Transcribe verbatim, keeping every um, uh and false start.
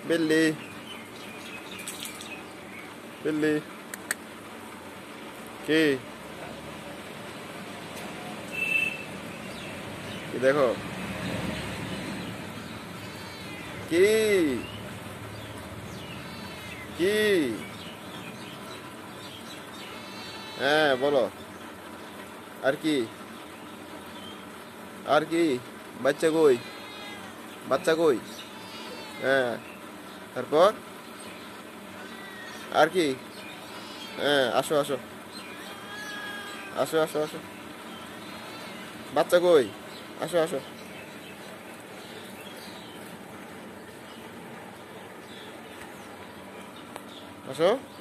বিল্লি বিল্লি কি কি দেখো কি কি হ্যাঁ বলো আর কি আর কি বাচ্চা কই বাচ্চা কই হ্যাঁ তারপর আর কি হ্যাঁ আসো আসো আসো আসো আসো বাচ্চা কই আসো আসো আসো